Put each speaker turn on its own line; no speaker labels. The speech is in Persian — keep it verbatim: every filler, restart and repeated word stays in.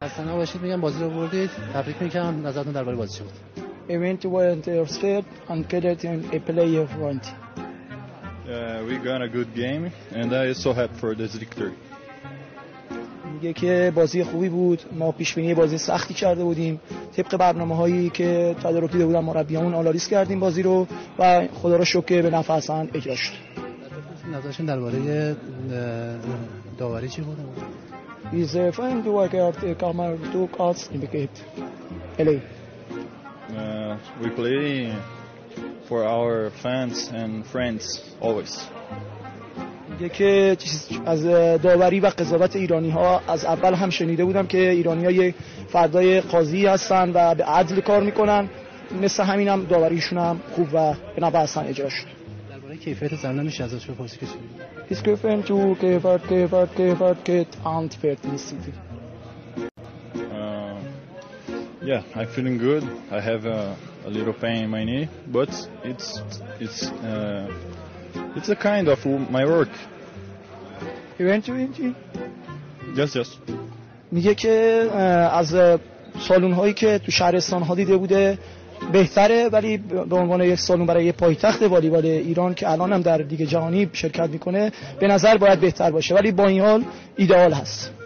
خسته نباشید. میگم بازی رو بردید. تبریک میگم. نظرتون درباره بازی چی بود؟
Event was interested and created a play of want.
Uh, we got a good game and I am so happy for this victory.
میگه که بازی خوبی بود. ما پیش بینی بازی سختی کرده بودیم. طبق برنامه‌هایی که تدارک دیده بودن مربیامون آنالیز کردیم بازی رو و خدا رو شکر به نفع حسن اجرا شد.
نظرشون درباره داوری چی بود؟
Is a friend who got a camera to cast in the gate. Hello.
Uh, we play for our fans and friends always.
میگه که از داوری و قضاوت ایرانی ها از اول هم شنیده بودم که ایرانی ها یک فردای قاضی هستن و به عدل کار میکنن. مثل همین هم داوریشون هم خوب و به نفع حسن اجرا شد.
درباره کیفیت زنده میشه ازش بپرسی که چی بود؟
Discrepan to keyford keyford keyford kit and fertility.
Yeah, I'm feeling good. I have a, a little pain in my knee, but it's it's uh, it's a kind of my work.
Eventually.
Yes, yes.
میگه که از سالن هایی که تو شهرستان ها دیده بوده بهتره، ولی به عنوان یک سالن برای یک پایتخت والیبال ایران که الان هم در لیگ جهانی شرکت میکنه به نظر باید بهتر باشه، ولی با این حال ایدئال هست.